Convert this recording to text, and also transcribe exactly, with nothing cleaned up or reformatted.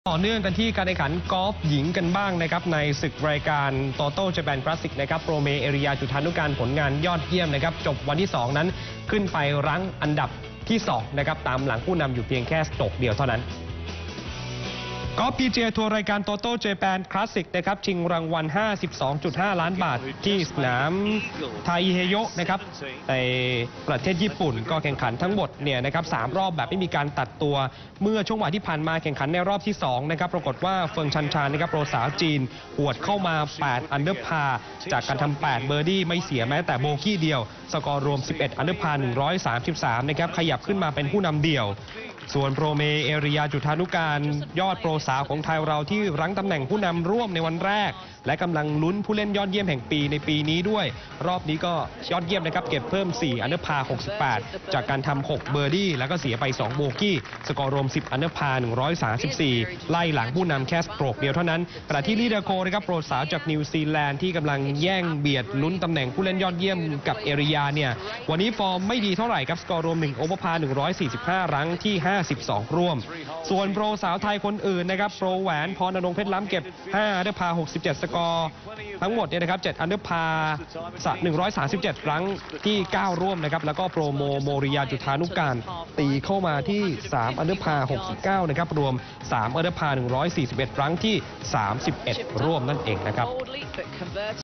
ต่อเนื่องกันที่การแข่งขันกอล์ฟหญิงกันบ้างนะครับในศึกรายการโตโต้เจแปนคลาสสิกนะครับโปรเมเอริยาจุฑานุการผลงานยอดเยี่ยมนะครับจบวันที่สองนั้นขึ้นไปรั้งอันดับที่สองนะครับตามหลังผู้นำอยู่เพียงแค่สโตรกเดียวเท่านั้นกอล์ฟ พี จี เอ ทัวร์รายการโตโต้เจแปนคลาสสิกนะครับชิงรางวัล ห้าสิบสองจุดห้า ล้านบาทที่สนามไทเฮโยะนะครับในประเทศญี่ปุ่นก็แข่งขันทั้งหมดเนี่ยนะครับสามรอบแบบไม่มีการตัดตัวเมื่อช่วงวันที่ผ่านมาแข่งขันในรอบที่สองนะครับปรากฏว่าเฟิงชันชานนะครับโปรสาวจีนหวดเข้ามาแปดอันเดอร์พาจากการทำแปดเบอร์ดี้ไม่เสียแม้แต่โบกี้เดียวสกอร์รวมสิบเอ็ดอันเดอร์พาหนึ่งร้อยสามสิบสามนะครับขยับขึ้นมาเป็นผู้นำเดี่ยวส่วนโปรเมเอริยาจุฑานุการยอดโปรสาวของไทยเราที่รั้งตำแหน่งผู้นำร่วมในวันแรกและกำลังลุ้นผู้เล่นยอดเยี่ยมแห่งปีในปีนี้ด้วยรอบนี้ก็ยอดเยี่ยมนะครับเก็บเพิ่มสี่อันเดอร์พาหกสิบแปดจากการทำหกเบอร์ดี้แล้วก็เสียไปสองโบกี้สกอร์รวมสิบอันเดอร์พาหนึ่งร้อยสามสิบสี่ไล่หลังผู้นำแค่สโตรกเดียวเท่านั้นขณะที่ลีเดอโคนะครับโปรสาวจากนิวซีแลนด์ที่กำลังแย่งเบียดลุ้นตำแหน่งผู้เล่นยอดเยี่ยมกับเอริยาเนี่ยวันนี้ฟอร์มไม่ดีเท่าไหร่ครับสกอร์รวมหนึ่งโอเวอร์พาหนึ่งร้อยสี่สิบห้ารั้งที่ห้าสิบสองร่วมส่วนโปรสาวไทยคนอื่นนะครับโปรแหวนพรณรงค์เพชรล้ำเก็บห้าอันเดอร์พาหกสิบเจ็ดสกอร์ทั้งหมดเนี่ยนะครับเจ็ดอันเดอร์พาหนึ่งร้อยสามสิบเจ็ดครั้งที่เก้าร่วมนะครับแล้วก็โปรโมโมริยาจุฑานุการตีเข้ามาที่สามอันเดอร์พาหกสิบเก้านะครับรวมสามอันเดอร์พาหนึ่งร้อยสี่สิบเอ็ดครั้งที่สามสิบเอ็ดร่วมนั่นเองนะครับ